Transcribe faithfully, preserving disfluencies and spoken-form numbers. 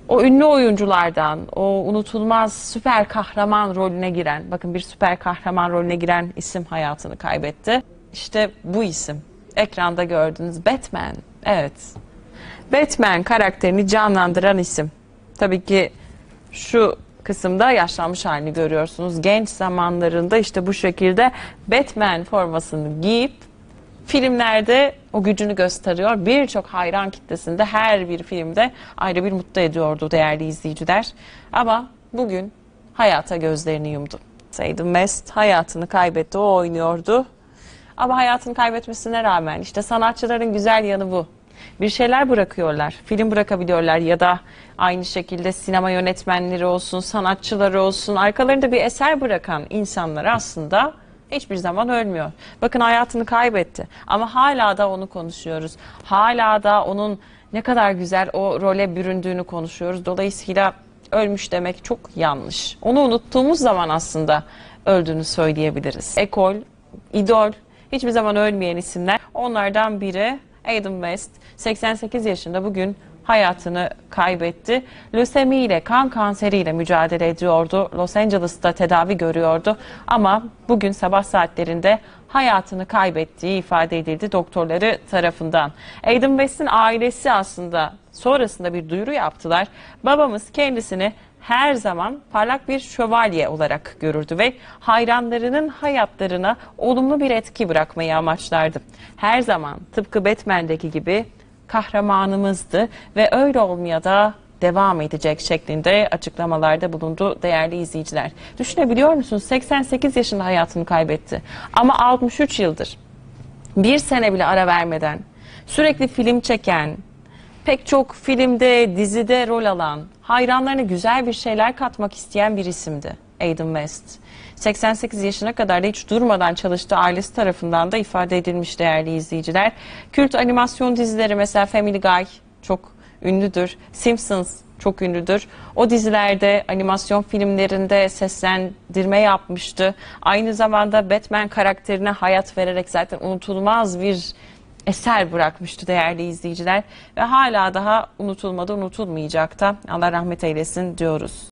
o ünlü oyunculardan, o unutulmaz süper kahraman rolüne giren, bakın bir süper kahraman rolüne giren isim hayatını kaybetti. İşte bu isim. Ekranda gördüğünüz Batman. Evet. Batman karakterini canlandıran isim. Tabii ki şu kısımda yaşlanmış halini görüyorsunuz. Genç zamanlarında işte bu şekilde Batman formasını giyip filmlerde o gücünü gösteriyor. Birçok hayran kitlesinde her bir filmde ayrı bir mutlu ediyordu değerli izleyiciler. Ama bugün hayata gözlerini yumdu. Adam West hayatını kaybetti, o oynuyordu. Ama hayatını kaybetmesine rağmen işte sanatçıların güzel yanı bu. Bir şeyler bırakıyorlar, film bırakabiliyorlar ya da aynı şekilde sinema yönetmenleri olsun, sanatçıları olsun, arkalarında bir eser bırakan insanlar aslında hiçbir zaman ölmüyor. Bakın hayatını kaybetti ama hala da onu konuşuyoruz. Hala da onun ne kadar güzel o role büründüğünü konuşuyoruz. Dolayısıyla ölmüş demek çok yanlış. Onu unuttuğumuz zaman aslında öldüğünü söyleyebiliriz. Ekol, idol, hiçbir zaman ölmeyen isimler. Onlardan biri Adam West, seksen sekiz yaşında bugün hayatını kaybetti. Lösemi ile, kan kanseriyle mücadele ediyordu. Los Angeles'ta tedavi görüyordu. Ama bugün sabah saatlerinde hayatını kaybettiği ifade edildi doktorları tarafından. Adam West'in ailesi aslında sonrasında bir duyuru yaptılar. Babamız kendisini her zaman parlak bir şövalye olarak görürdü ve hayranlarının hayatlarına olumlu bir etki bırakmayı amaçlardı. Her zaman tıpkı Batman'deki gibi kahramanımızdı ve öyle olmaya da devam edecek şeklinde açıklamalarda bulundu değerli izleyiciler. Düşünebiliyor musunuz? seksen sekiz yaşında hayatını kaybetti. Ama altmış üç yıldır bir sene bile ara vermeden sürekli film çeken, pek çok filmde, dizide rol alan, hayranlarına güzel bir şeyler katmak isteyen bir isimdi Adam West. seksen sekiz yaşına kadar da hiç durmadan çalıştığı ailesi tarafından da ifade edilmiş değerli izleyiciler. Kült animasyon dizileri mesela Family Guy çok ünlüdür. Simpsons çok ünlüdür. O dizilerde, animasyon filmlerinde seslendirme yapmıştı. Aynı zamanda Batman karakterine hayat vererek zaten unutulmaz bir eser bırakmıştı değerli izleyiciler. Ve hala daha unutulmadı, unutulmayacak da Allah rahmet eylesin diyoruz.